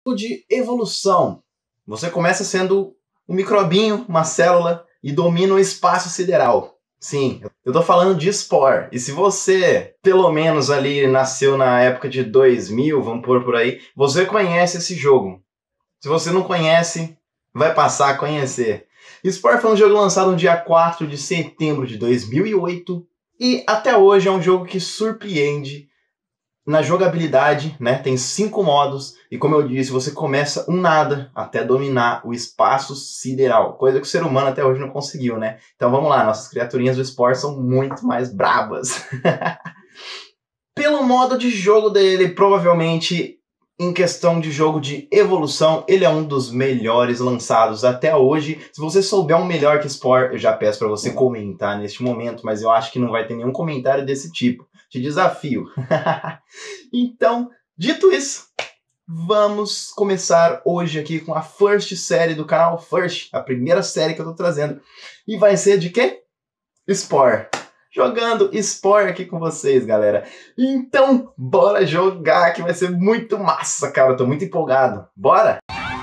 De evolução. Você começa sendo um microbinho, uma célula, e domina o espaço sideral. Sim, eu tô falando de Spore. E se você, pelo menos ali, nasceu na época de 2000, vamos pôr por aí, você conhece esse jogo. Se você não conhece, vai passar a conhecer. Spore foi um jogo lançado no dia 4 de setembro de 2008 e até hoje é um jogo que surpreende na jogabilidade, né? Tem 5 modos e, como eu disse, você começa um nada até dominar o espaço sideral, coisa que o ser humano até hoje não conseguiu, né? Então vamos lá, nossas criaturinhas do Spore são muito mais brabas. Pelo modo de jogo dele, provavelmente em questão de jogo de evolução, ele é um dos melhores lançados até hoje. Se você souber um melhor que Spore, eu já peço para você comentar neste momento, mas eu acho que não vai ter nenhum comentário desse tipo. Te desafio. Então, dito isso, vamos começar hoje aqui com a first série do canal First, a primeira série que eu tô trazendo. E vai ser de quê? Spore. Jogando Spore aqui com vocês, galera. Então, bora jogar, que vai ser muito massa, cara. Eu tô muito empolgado. Bora?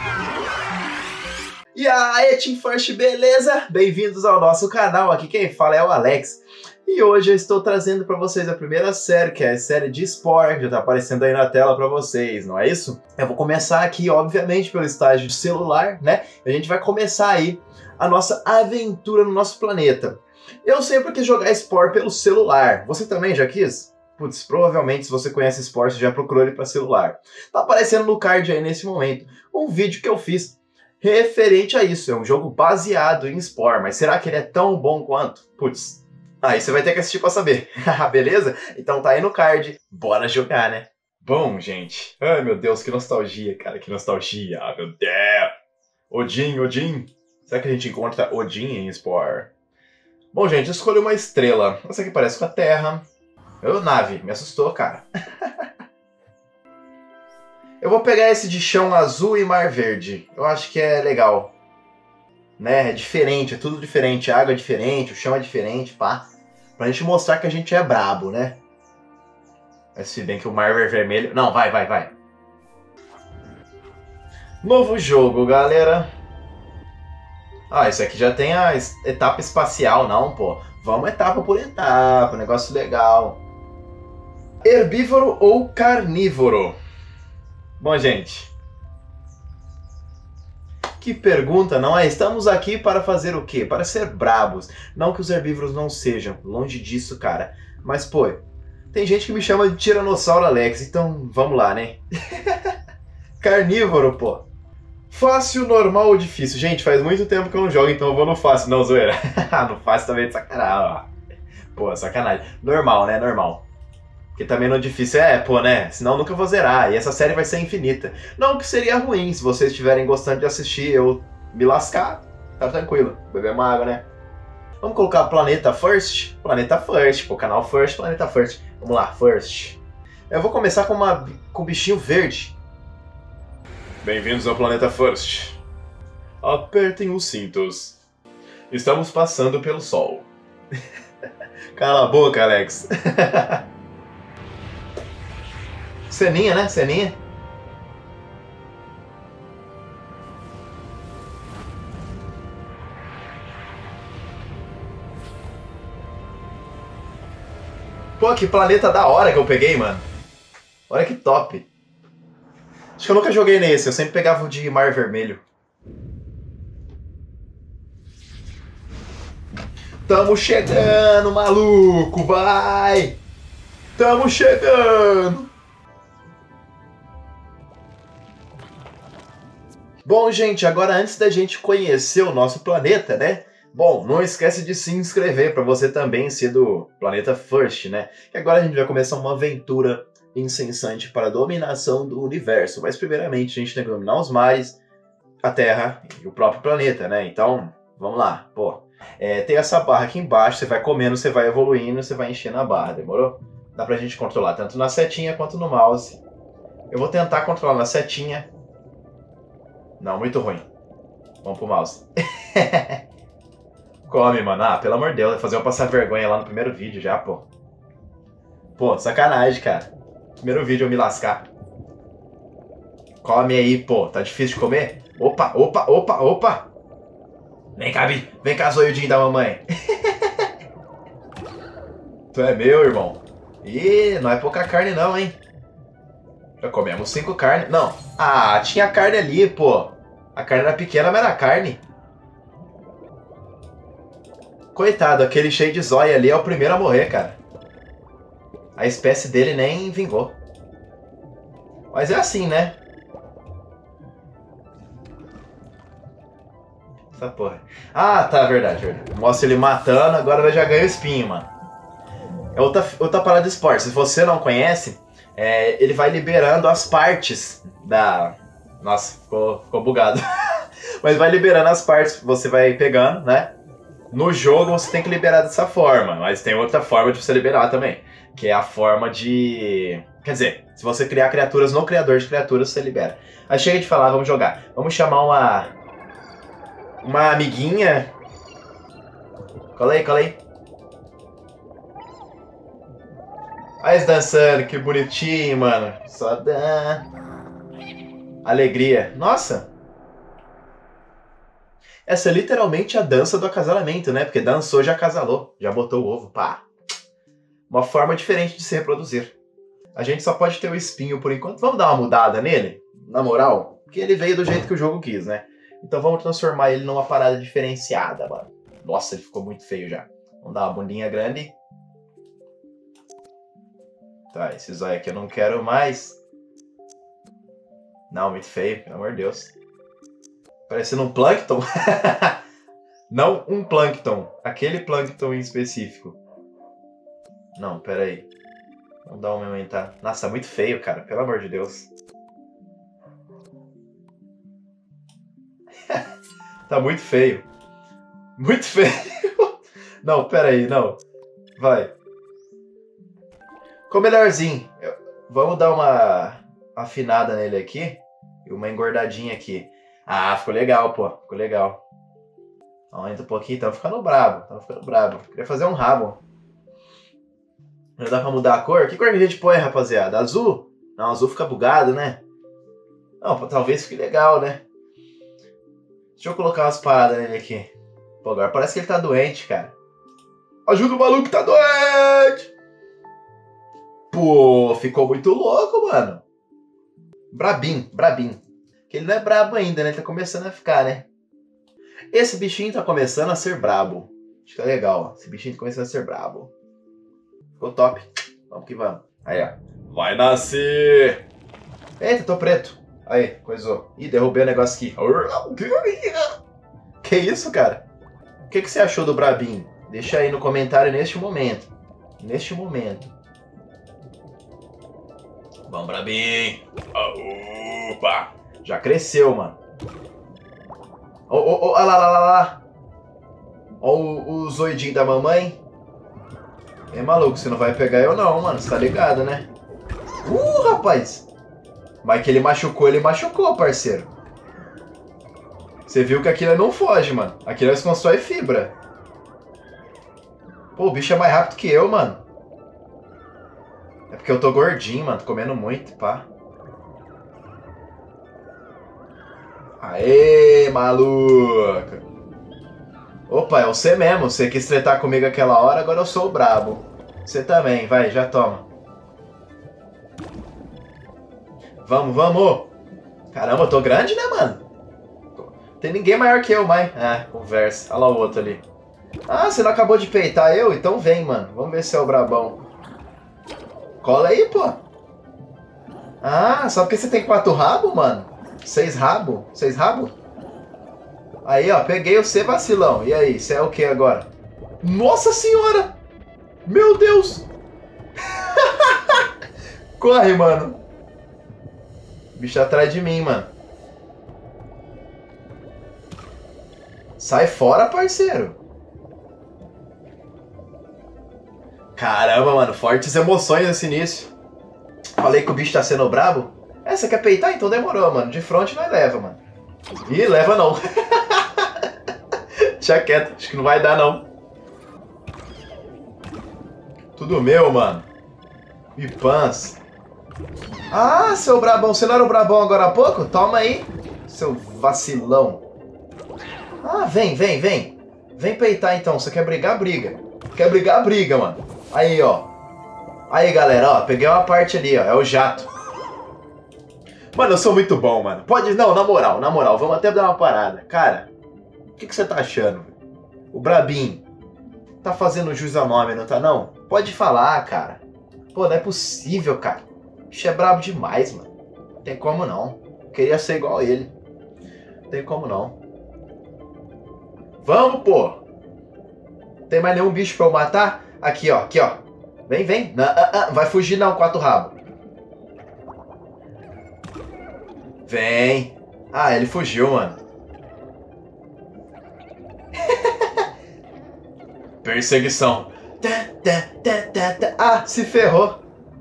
E aí, Team First, beleza? Bem-vindos ao nosso canal. Aqui quem fala é o Alex. E hoje eu estou trazendo para vocês a primeira série, que é a série de Spore, que já está aparecendo aí na tela para vocês, não é isso? Eu vou começar aqui, obviamente, pelo estágio de celular, né? A gente vai começar aí a nossa aventura no nosso planeta. Eu sempre quis jogar Spore pelo celular. Você também já quis? Putz, provavelmente se você conhece Spore, você já procurou ele para celular. Tá aparecendo no card aí nesse momento um vídeo que eu fiz referente a isso. É um jogo baseado em Spore, mas será que ele é tão bom quanto? Putz, aí você vai ter que assistir pra saber, beleza? Então tá aí no card, bora jogar, né? Bom, gente, ai meu Deus, que nostalgia, cara, que nostalgia, meu Deus! Odin, será que a gente encontra Odin em Spore? Bom, gente, escolhi uma estrela, essa aqui parece com a Terra. Nave, me assustou, cara. Eu vou pegar esse de chão azul e mar verde, eu acho que é legal. Né, é diferente, é tudo diferente, a água é diferente, o chão é diferente, pá. Pra gente mostrar que a gente é brabo, né? Mas se bem que o mar é vermelho... Não, vai. Novo jogo, galera. Ah, isso aqui já tem a etapa espacial, não, pô. Vamos etapa por etapa, negócio legal. Herbívoro ou carnívoro? Bom, gente... Que pergunta, não é? Estamos aqui para fazer o quê? Para ser brabos. Não que os herbívoros não sejam, longe disso, cara. Mas, pô, tem gente que me chama de Tiranossauro Alex, então vamos lá, né? Carnívoro, pô. Fácil, normal ou difícil? Gente, faz muito tempo que eu não jogo, então eu vou no fácil. Não, zoeira. No fácil também é de sacanagem. Pô, sacanagem. Normal, né? Normal. Porque também no difícil pô, né? Senão eu nunca vou zerar. E essa série vai ser infinita. Não que seria ruim, se vocês estiverem gostando de assistir, eu me lascar, tá tranquilo. Beber uma água, né? Vamos colocar Planeta First? Planeta First, pô, canal First, Planeta First. Vamos lá, First. Eu vou começar com o bichinho verde. Bem-vindos ao Planeta First. Apertem os cintos. Estamos passando pelo sol. Cala a boca, Alex. Ceninha, né? Ceninha. Pô, que planeta da hora que eu peguei, mano. Olha que top. Acho que eu nunca joguei nesse, eu sempre pegava o de mar vermelho. Tamo chegando, maluco, vai! Tamo chegando! Bom, gente, agora antes da gente conhecer o nosso planeta, né? Bom, não esquece de se inscrever para você também ser do Planeta First, né? Que agora a gente vai começar uma aventura incessante para a dominação do universo. Mas primeiramente a gente tem que dominar os mares, a Terra e o próprio planeta, né? Então, vamos lá. Pô, tem essa barra aqui embaixo, você vai comendo, você vai evoluindo, você vai enchendo a barra, demorou? Dá pra gente controlar tanto na setinha quanto no mouse. Eu vou tentar controlar na setinha. Não, muito ruim. Vamos pro mouse. Come, mano. Ah, pelo amor de Deus, vai fazer eu passar vergonha lá no primeiro vídeo já, pô. Pô, sacanagem, cara. Primeiro vídeo eu me lascar. Come aí, pô. Tá difícil de comer? Opa, opa, opa, opa. Vem cá, vem cá, zoiudinho da mamãe. Tu é meu, irmão. Ih, não é pouca carne não, hein? Já comemos 5 carnes. Não. Ah, tinha carne ali, pô. A carne era pequena, mas era carne. Coitado, aquele cheio de zóia ali é o primeiro a morrer, cara. A espécie dele nem vingou. Mas é assim, né? Essa porra. Ah, tá, verdade. Mostra ele matando, agora ele já ganha o espinho, mano. É outra parada de esporte. Se você não conhece, ele vai liberando as partes da... Nossa, ficou bugado. Mas vai liberando as partes, você vai pegando, né? No jogo você tem que liberar dessa forma, mas tem outra forma de você liberar também. Que é a forma de... Quer dizer, se você criar criaturas no criador de criaturas, você libera. Aí chega de falar, vamos jogar. Vamos chamar uma amiguinha. Cola aí, cola aí. Olha eles dançando, que bonitinho, mano. Só dá alegria. Nossa! Essa é literalmente a dança do acasalamento, né? Porque dançou, já acasalou. Já botou o ovo, pá. Uma forma diferente de se reproduzir. A gente só pode ter o espinho por enquanto. Vamos dar uma mudada nele? Na moral? Porque ele veio do jeito que o jogo quis, né? Então vamos transformar ele numa parada diferenciada, mano. Nossa, ele ficou muito feio já. Vamos dar uma bundinha grande. Tá, esse zóio aqui eu não quero mais. Não, muito feio, pelo amor de Deus. Parecendo um plâncton. Não um plâncton. Aquele plâncton em específico. Não, pera aí. Vamos dar uma aumentar. Nossa, muito feio, cara. Pelo amor de Deus. Tá muito feio. Muito feio. Não, pera aí, não. Vai. Ficou melhorzinho. Vamos dar uma afinada nele aqui. E uma engordadinha aqui. Ah, ficou legal, pô. Ficou legal. Aumenta um pouquinho. Tava ficando brabo. Queria fazer um rabo. Já dá pra mudar a cor? Que cor que a gente põe, rapaziada? Azul? Não, azul fica bugado, né? Não, talvez fique legal, né? Deixa eu colocar umas paradas nele aqui. Pô, agora parece que ele tá doente, cara. Ajuda o maluco que tá doente! Pô, ficou muito louco, mano. Brabinho. Que ele não é brabo ainda, né? Ele tá começando a ficar, né? Esse bichinho tá começando a ser brabo. Acho que é legal, ó. Esse bichinho tá começando a ser brabo. Ficou top. Vamos que vamos. Aí, ó. Vai nascer! Eita, tô preto. Aí, coisou. Ih, derrubei o negócio aqui. Que isso, cara? O que você achou do brabinho? Deixa aí no comentário neste momento. Vamos, brabinho. Opa! Já cresceu, mano. Olha lá. Olha o zoidinho da mamãe. É maluco, você não vai pegar eu não, mano. Você tá ligado, né? Rapaz! Mas que ele machucou, parceiro. Você viu que aquilo não foge, mano. Aquilo nós constrói fibra. Pô, o bicho é mais rápido que eu, mano. É porque eu tô gordinho, mano. Tô comendo muito, pá. Aê, maluco. Opa, é você mesmo. Você quis tretar comigo aquela hora, agora eu sou o brabo. Você também, vai, já toma. Vamos. Caramba, eu tô grande, né, mano? Tem ninguém maior que eu, mais. Ah, conversa. Olha lá o outro ali. Ah, você não acabou de peitar eu? Então vem, mano. Vamos ver se é o brabão. Cola aí, pô. Ah, só porque você tem 4 rabos, mano? 6 rabos? 6 rabos? Aí, ó, peguei você, vacilão. E aí, você é o que agora? Nossa senhora! Meu Deus! Corre, mano. O bicho atrás de mim, mano. Sai fora, parceiro. Caramba, mano. Fortes emoções nesse início. Falei que o bicho tá sendo brabo. Você quer peitar? Então demorou, mano. De frente nós leva, mano. Ih, leva não. Deixa quieto. Acho que não vai dar, não. Tudo meu, mano. Pipãs. Ah, seu brabão. Você não era o brabão agora há pouco? Toma aí, seu vacilão. Ah, vem, vem, vem. Vem peitar então. Você quer brigar? Briga. Quer brigar? Briga, mano. Aí, ó. Aí, galera, ó. Peguei uma parte ali, ó. É o jato. Mano, eu sou muito bom, mano. Pode... Não, na moral. Vamos até dar uma parada. Cara, o que você tá achando? O Brabinho tá fazendo jus ao nome, não tá não? Pode falar, cara. Pô, não é possível, cara. O bicho é brabo demais, mano. Não tem como não. Queria ser igual a ele. Não tem como não. Vamos, pô. Tem mais nenhum bicho pra eu matar? Aqui, ó. Aqui, ó. Vem, vem. Não, vai fugir não, quatro rabos. Vem. Ah, ele fugiu, mano. Perseguição. Ah, se ferrou.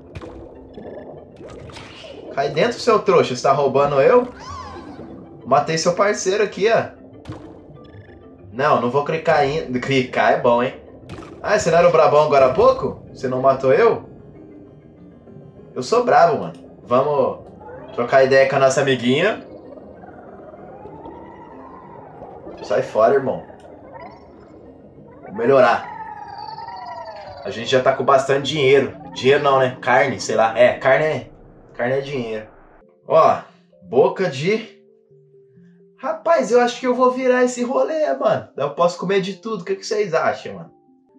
Cai dentro, seu trouxa. Você tá roubando eu? Matei seu parceiro aqui, ó. Não, não vou clicar ainda. Clicar é bom, hein? Ah, você não era o brabão agora há pouco? Você não matou eu? Eu sou brabo, mano. Vamos trocar ideia com a nossa amiguinha. Sai fora, irmão. Vou melhorar. A gente já tá com bastante dinheiro. Dinheiro não, né? Carne, sei lá. É, carne é dinheiro. Ó, boca de... Rapaz, eu acho que eu vou virar esse rolê, mano. Eu posso comer de tudo. O que vocês acham, mano?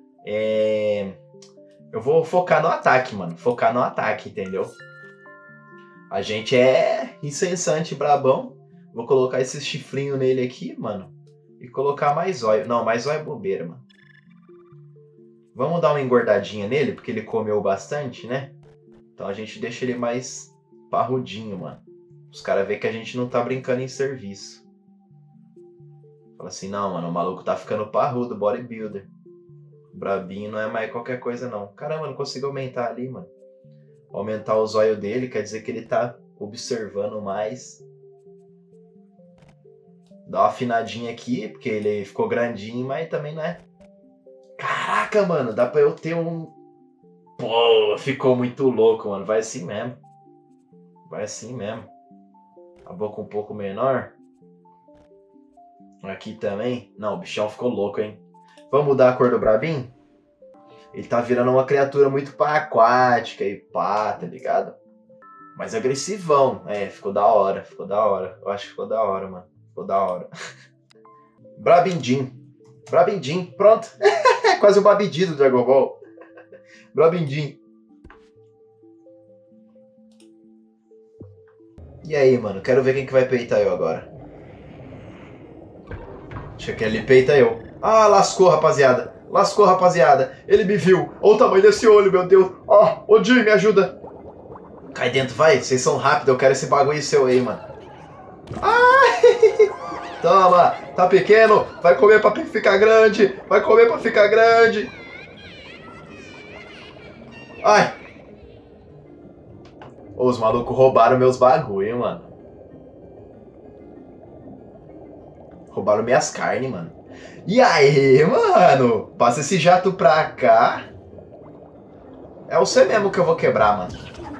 Eu vou focar no ataque, mano. Focar no ataque, entendeu? A gente é incensante, brabão. Vou colocar esse chifrinho nele aqui, mano. E colocar mais zóio. Não, mais zóio é bobeira, mano. Vamos dar uma engordadinha nele, porque ele comeu bastante, né? Então a gente deixa ele mais parrudinho, mano. Os caras veem que a gente não tá brincando em serviço. Fala assim, não, mano, o maluco tá ficando parrudo, bodybuilder. O brabinho não é mais qualquer coisa, não. Caramba, não consigo aumentar ali, mano. Aumentar o zóio dele quer dizer que ele tá observando mais. Dá uma afinadinha aqui, porque ele ficou grandinho, mas também não é... Caraca, mano, dá pra eu ter um... Pô, ficou muito louco, mano. Vai assim mesmo. Vai assim mesmo. A boca um pouco menor. Aqui também. Não, o bichão ficou louco, hein? Vamos mudar a cor do brabinho? Ele tá virando uma criatura muito aquática e pá, tá ligado? Mas agressivão. É, ficou da hora, ficou da hora. Eu acho que ficou da hora, mano. Ficou da hora. Brabindim. Brabindim, pronto. Quase o Babidi do Dragon Ball. Brabindim. E aí, mano? Quero ver quem que vai peitar eu agora. Acho que ele peita eu. Ah, lascou, rapaziada. Lascou, rapaziada. Ele me viu. Olha o tamanho desse olho, meu Deus. Ó, Odin, me ajuda. Cai dentro, vai. Vocês são rápidos. Eu quero esse bagulho seu aí, mano. Ai! Toma. Tá pequeno. Vai comer pra ficar grande. Vai comer pra ficar grande. Ai. Ô, os malucos roubaram meus bagulho, mano. Roubaram minhas carnes, mano. E aí, mano? Passa esse jato pra cá. É você mesmo que eu vou quebrar, mano.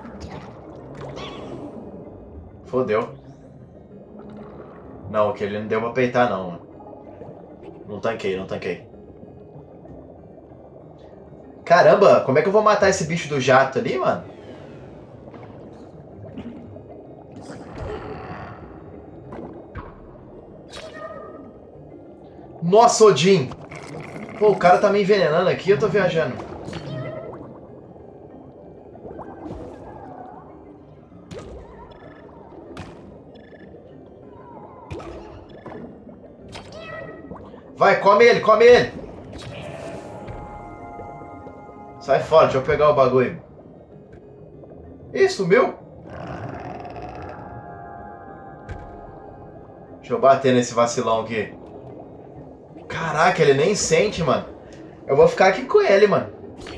Fodeu. Não, que ele não deu pra peitar, não, mano. Não tanquei, não tanquei. Caramba, como é que eu vou matar esse bicho do jato ali, mano? Nossa, Odin! Pô, o cara tá me envenenando aqui, eu tô viajando. Vai, come ele, come ele! Sai fora, deixa eu pegar o bagulho. Ih, sumiu? Deixa eu bater nesse vacilão aqui. Caraca, ele nem sente, mano. Eu vou ficar aqui com ele, mano.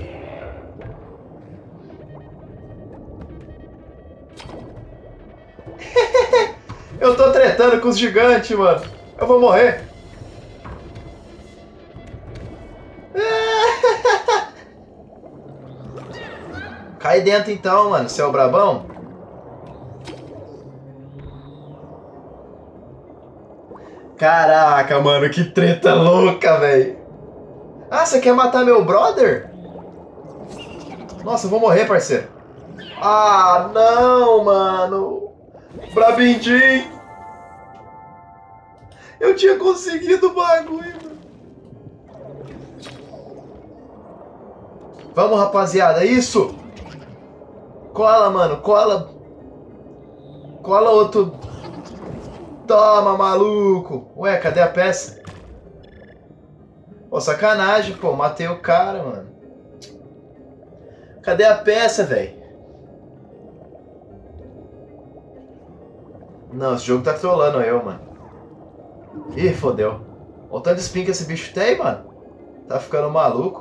Eu tô tretando com os gigantes, mano. Eu vou morrer. Cai dentro então, mano, seu brabão. Caraca, mano, que treta louca, velho. Ah, você quer matar meu brother? Nossa, eu vou morrer, parceiro. Ah, não, mano. Brabindim. Eu tinha conseguido o bagulho, mano. Vamos, rapaziada, isso. Cola, mano, cola. Cola outro. Toma, maluco. Ué, cadê a peça? Pô, sacanagem, pô. Matei o cara, mano. Cadê a peça, velho? Não, esse jogo tá trollando eu, mano. Ih, fodeu. Olha o tanto de spin que esse bicho tem, mano. Tá ficando maluco.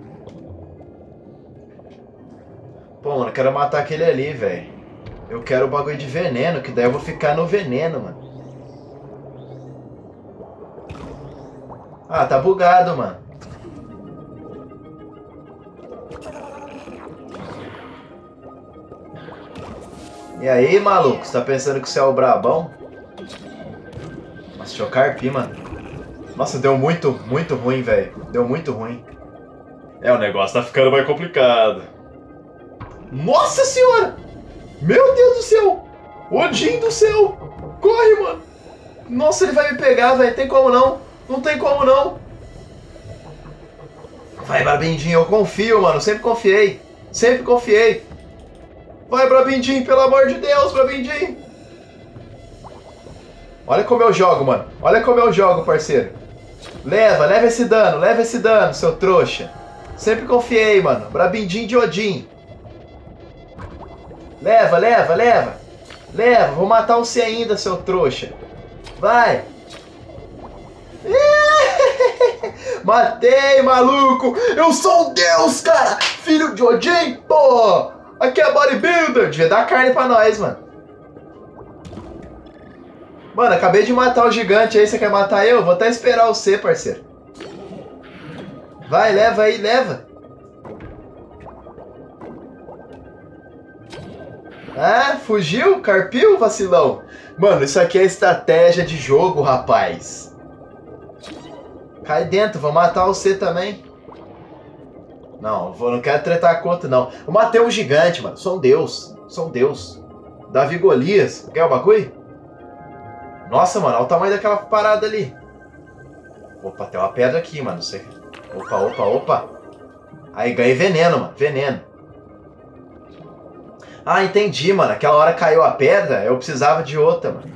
Pô, mano, eu quero matar aquele ali, velho. Eu quero o bagulho de veneno, que daí eu vou ficar no veneno, mano. Ah, tá bugado, mano. E aí, maluco? Você tá pensando que você é o brabão? Nossa, deixa eu carpir, mano. Nossa, deu muito ruim, velho. Deu muito ruim. É, o negócio tá ficando mais complicado. Nossa senhora! Meu Deus do céu! Odin do céu! Corre, mano! Nossa, ele vai me pegar, velho. Tem como não? Não tem como não. Vai, Brabindim, eu confio, mano. Sempre confiei. Sempre confiei. Vai, Brabindim, pelo amor de Deus, Brabindim. Olha como eu jogo, mano. Olha como eu jogo, parceiro. Leva esse dano, seu trouxa. Sempre confiei, mano. Brabindim de Odin. Leva. Leva, vou matar você ainda, seu trouxa. Vai. Matei, maluco. Eu sou um deus, cara. Filho de Odin, pô. Aqui é bodybuilder. Devia dar carne pra nós, mano. Mano, acabei de matar o gigante aí. Você quer matar eu? Vou até esperar você, parceiro. Vai, leva aí, leva. Ah, fugiu? Carpiu, vacilão? Mano, isso aqui é estratégia de jogo, rapaz. Cai dentro, vou matar você também. Não, não quero tretar contra, não. Eu matei um gigante, mano. Sou um deus. Sou um deus. Davi Golias. Quer o bagulho? Nossa, mano, olha o tamanho daquela parada ali. Opa, tem uma pedra aqui, mano. Sei. Opa. Aí ganhei veneno, mano. Veneno. Ah, entendi, mano. Aquela hora caiu a pedra, eu precisava de outra, mano.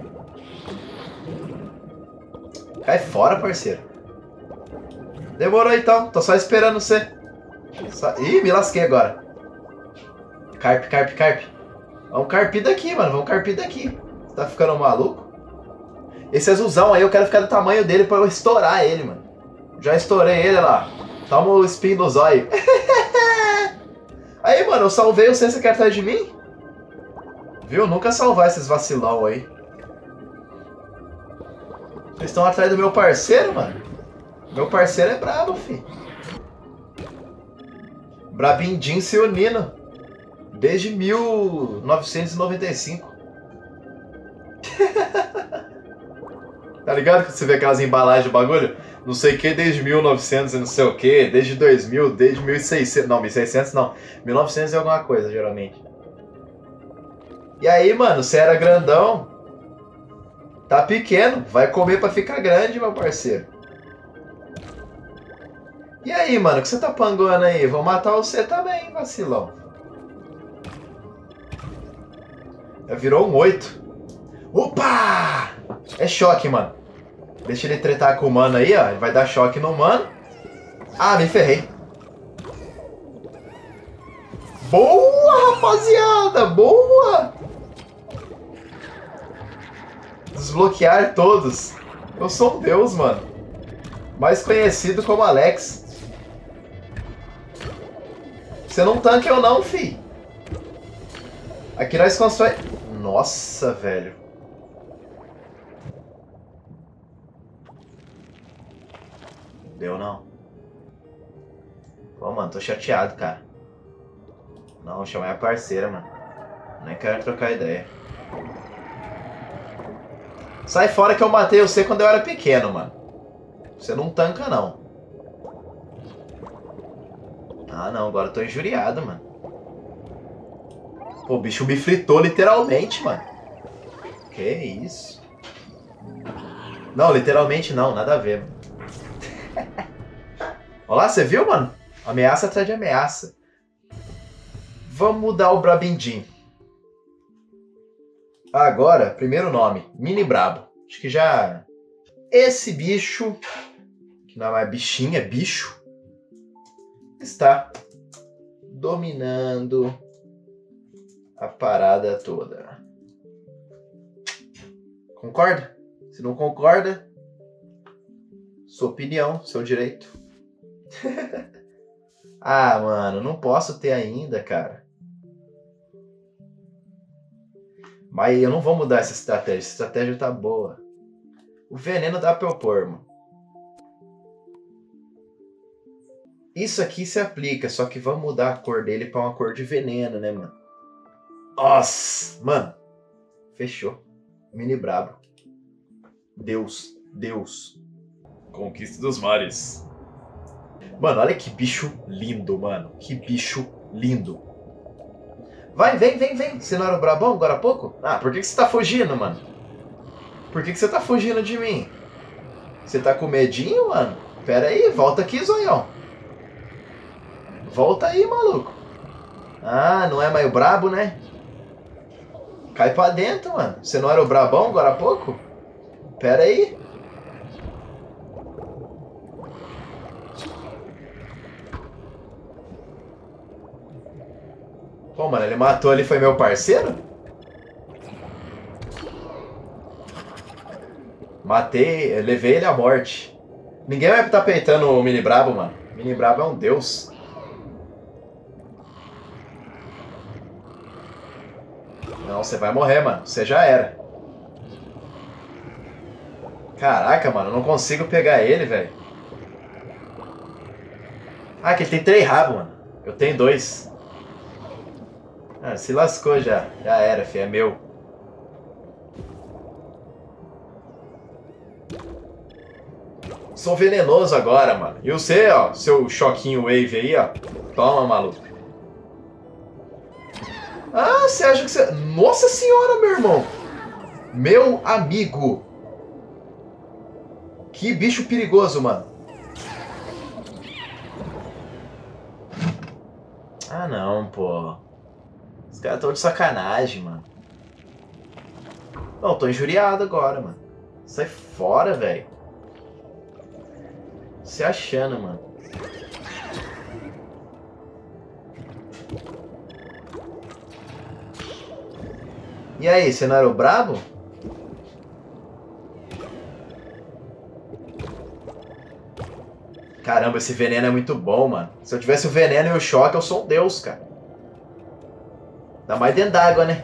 Cai fora, parceiro. Demorou então. Tô só esperando você. Ih, me lasquei agora. Carpe. Vamos carpir daqui, mano. Vamos carpir daqui. Você tá ficando maluco? Esse azulzão aí, eu quero ficar do tamanho dele pra eu estourar ele, mano. Já estourei ele lá. Toma o spin do zóio. Aí, mano, eu salvei você, você quer atrás de mim? Viu? Nunca salvar esses vacilão aí. Vocês estão atrás do meu parceiro, mano? Meu parceiro é brabo, fi. Brabindim se unindo. Desde 1995. Tá ligado que você vê aquelas embalagens de bagulho? Não sei o que, desde 1900 e não sei o que, desde 2000, desde 1600, não, 1600 não, 1900 e alguma coisa, geralmente. E aí, mano, você era grandão, tá pequeno, vai comer pra ficar grande, meu parceiro. E aí, mano, o que você tá panguando aí? Vou matar você também, vacilão. Já virou um 8. Opa! É choque, mano. Deixa ele tretar com o mano aí, ó. Ele vai dar choque no mano. Ah, me ferrei. Boa, rapaziada! Boa! Desbloquear todos. Eu sou um deus, mano. Mais conhecido como Alex. Você não tanca eu não, fi. Aqui nós constrói... Nossa, velho. Deu não. Pô, mano, tô chateado, cara. Não, chama minha parceira, mano. Nem quero trocar ideia. Sai fora que eu matei você quando eu era pequeno, mano. Você não tanca, não. Ah, não. Agora eu tô injuriado, mano. Pô, o bicho me fritou literalmente, mano. Que isso? Não, literalmente não. Nada a ver, mano. Olha lá, você viu, mano? Ameaça atrás de ameaça. Vamos mudar o Brabindim. Agora, primeiro nome. Mini Brabo. Acho que já... Esse bicho... Que não é mais bichinho, é bicho. Está dominando a parada toda. Concorda? Se não concorda, sua opinião, seu direito. Ah, mano, não posso ter ainda, cara. Mas eu não vou mudar essa estratégia. Essa estratégia tá boa. O veneno dá pra eu pôr, mano. Isso aqui se aplica, só que vamos mudar a cor dele pra uma cor de veneno, né, mano? Nossa, mano. Fechou. Mini Brabo. Deus. Deus. Conquista dos mares. Mano, olha que bicho lindo, mano. Que bicho lindo. Vai, vem, vem, vem. Você não era o Brabão agora há pouco? Ah, por que você tá fugindo, mano? Por que você tá fugindo de mim? Você tá com medinho, mano? Pera aí, volta aqui, zoião. Volta aí, maluco. Ah, não é mais o brabo, né? Cai pra dentro, mano. Você não era o Brabão agora há pouco? Pera aí. Pô, mano, ele matou, ele foi meu parceiro? Matei, eu levei ele à morte. Ninguém vai estar peitando o Mini Brabo, mano. O Mini Brabo é um deus. Não, você vai morrer, mano. Você já era. Caraca, mano, eu não consigo pegar ele, velho. Ah, que ele tem 3 rabos, mano. Eu tenho 2. Ah, se lascou já. Já era, filho. É meu. Sou venenoso agora, mano. E você, ó, seu choquinho wave aí, ó. Toma, maluco. Ah, você acha que você... Nossa senhora, meu irmão. Meu amigo. Que bicho perigoso, mano. Ah, não, pô. Os caras estão de sacanagem, mano. Não, tô injuriado agora, mano. Sai fora, velho. Se achando, mano. E aí, você não era o brabo? Caramba, esse veneno é muito bom, mano. Se eu tivesse o veneno e o choque, eu sou um deus, cara. Dá mais dentro d'água, né?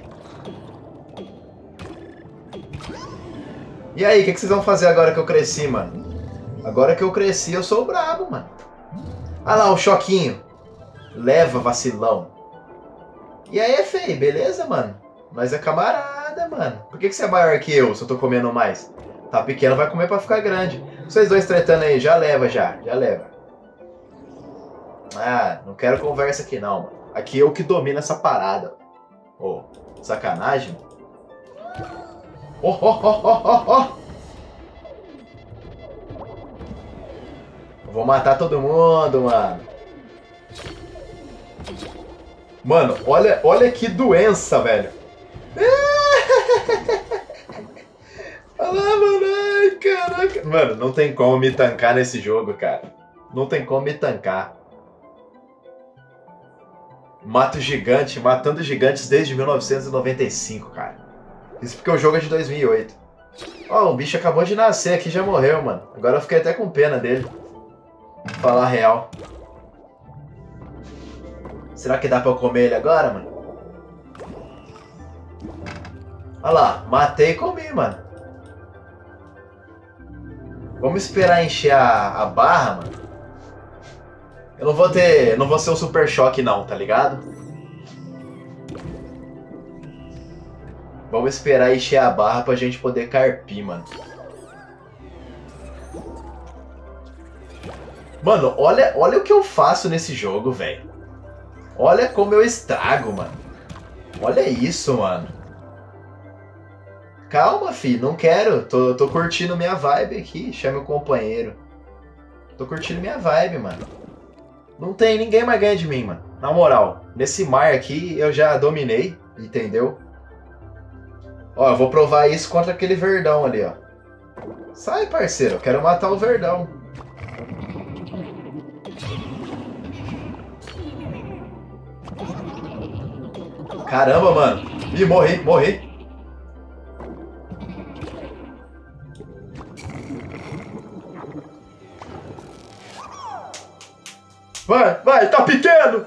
E aí, o que vocês vão fazer agora que eu cresci, mano? Agora que eu cresci, eu sou o brabo, mano. Ah lá, o choquinho. Leva, vacilão. E aí, feio, beleza, mano? Nós é camarada, mano. Por que você é maior que eu, se eu tô comendo mais? Tá pequeno, vai comer pra ficar grande. Vocês dois tretando aí, já leva, já leva. Ah, não quero conversa aqui não, mano. Aqui eu que domino essa parada. Ô, sacanagem. Oh, oh, oh, oh, oh, oh. Vou matar todo mundo, mano. Mano, olha que doença, velho. Olha lá, mano. Ai, caraca. Mano, não tem como me tancar nesse jogo, cara. Não tem como me tancar. Mato gigante, matando gigantes desde 1995, cara. Isso porque o jogo é de 2008. Ó, o bicho acabou de nascer aqui e já morreu, mano. Agora eu fiquei até com pena dele. Pra falar a real. Será que dá pra eu comer ele agora, mano? Olha lá, matei e comi, mano. Vamos esperar encher a barra, mano. Eu não vou ser o super choque não, tá ligado? Vamos esperar encher a barra pra gente poder carpir, mano. Mano, olha o que eu faço nesse jogo, velho. Olha como eu estrago, mano. Olha isso, mano. Calma, fi, não quero. Tô curtindo minha vibe aqui. Chame o companheiro. Tô curtindo minha vibe, mano. Não tem ninguém mais ganha de mim, mano. Na moral, nesse mar aqui eu já dominei, entendeu? Ó, eu vou provar isso contra aquele verdão ali, ó. Sai, parceiro. Eu quero matar o verdão. Caramba, mano. Ih, morri. Vai, tá pequeno!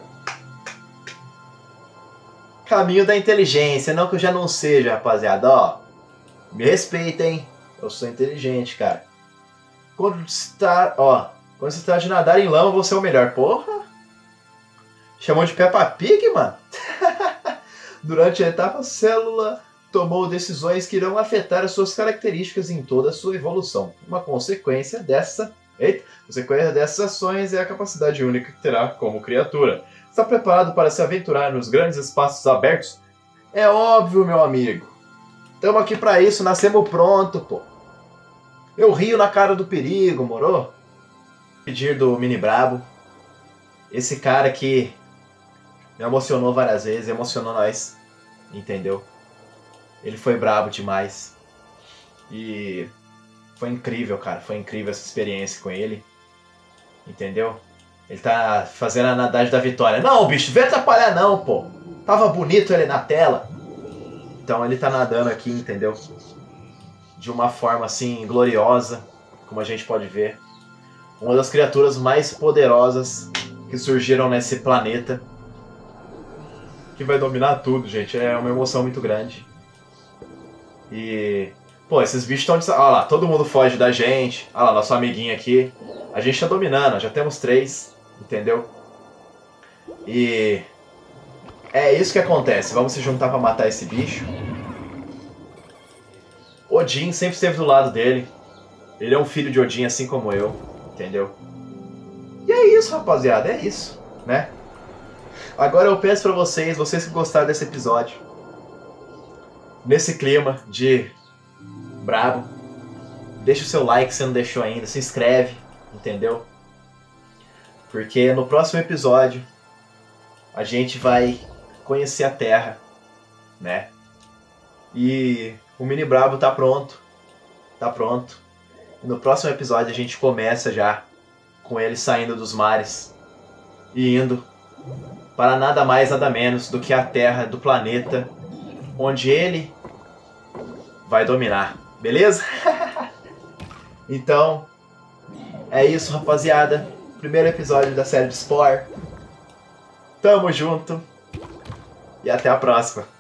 Caminho da inteligência, não que eu já não seja, rapaziada, ó. Me respeitem, eu sou inteligente, cara. Quando você tá de nadar em lama, você é o melhor. Porra! Chamou de Peppa Pig, mano? Durante a etapa, a célula tomou decisões que irão afetar as suas características em toda a sua evolução. Uma consequência dessas ações é a capacidade única que terá como criatura. Está preparado para se aventurar nos grandes espaços abertos? É óbvio, meu amigo. Estamos aqui para isso, nascemos pronto, pô. Eu rio na cara do perigo, moro? Pedir do Mini Brabo. Esse cara que me emocionou várias vezes, emocionou nós, entendeu? Ele foi brabo demais. E foi incrível, cara. Foi incrível essa experiência com ele. Entendeu? Ele tá fazendo a nadagem da vitória. Não, bicho, vem atrapalhar não, pô. Tava bonito ele na tela. Então ele tá nadando aqui, entendeu? De uma forma assim, gloriosa, como a gente pode ver. Uma das criaturas mais poderosas que surgiram nesse planeta. Que vai dominar tudo, gente. É uma emoção muito grande. E... pô, esses bichos estão... olha lá, todo mundo foge da gente. Olha lá, nosso amiguinho aqui. A gente tá dominando, já temos 3, entendeu? E... é isso que acontece. Vamos se juntar pra matar esse bicho. Odin sempre esteve do lado dele. Ele é um filho de Odin, assim como eu, entendeu? E é isso, rapaziada, é isso, né? Agora eu peço pra vocês que gostaram desse episódio, nesse clima de brabo, deixa o seu like se não deixou ainda, se inscreve, entendeu? Porque no próximo episódio a gente vai conhecer a Terra, né? E o Mini Brabo tá pronto, E no próximo episódio a gente começa já com ele saindo dos mares e indo para nada mais, nada menos do que a Terra do planeta onde ele vai dominar, beleza? Então, é isso, rapaziada. Primeiro episódio da série de Spore. Tamo junto e até a próxima.